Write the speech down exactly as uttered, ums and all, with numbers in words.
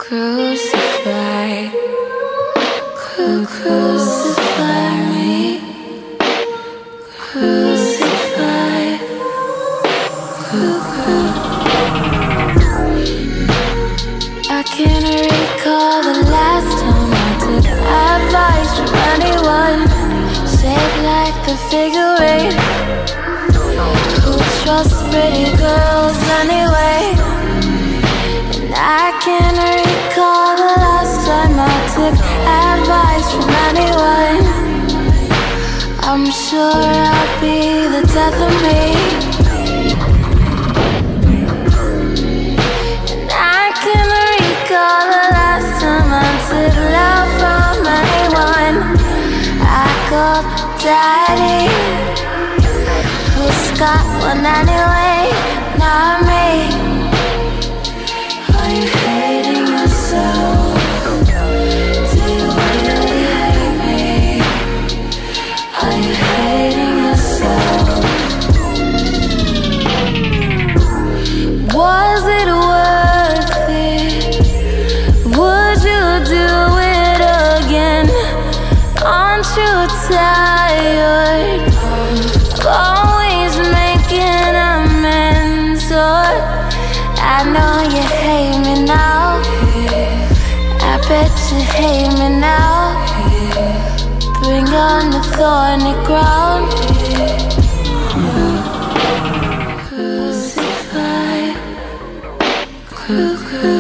Crucify, cru crucify me, crucify, cru cru. I can't recall the last time I took advice from anyone, shaped like the figure eight. Who trusts pretty girls anyway? And I can't recall the last time I took advice from anyone. I'm sure I'll be the death of me. And I can't recall the last time I took love from anyone. I called Daddy, who's got one anyway, not me. Are you hating yourself? Do you really hate me? Are you hating yourself? Was it worth it? Would you do it again? Aren't you tired of always making amends? Or I know you hate me now, I bet you hate me now. Bring on the thorny ground. Crucify, cru cru.